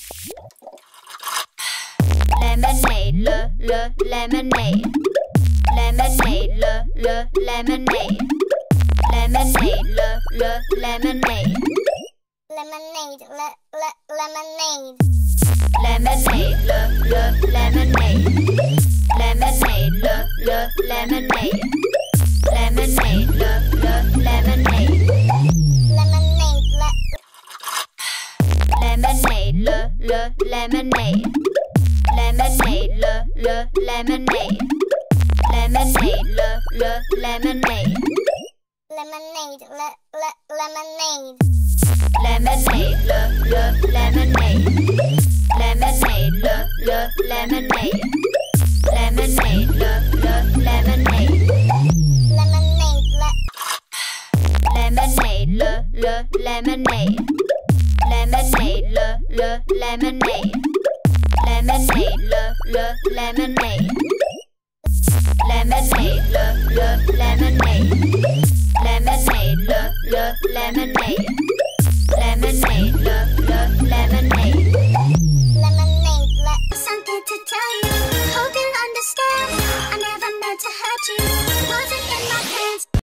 Lemonade, lemonade. Lemonade, lemonade. Lemonade, lemonade. Lemonade, lemonade. Lemonade, lemonade. Lemonade, lemonade. Lemonade, lemonade. Lemonade, lemonade. Lemonade, lemonade. Lemonade, lemonade. Lemonade, lemonade. Lemonade, lemonade. Lemonade, lemonade. Lemonade, lemonade. Lemonade, lemonade. Lemonade, lemonade. Lemonade, lemonade. Lemonade, lemonade. Lemonade, lemonade.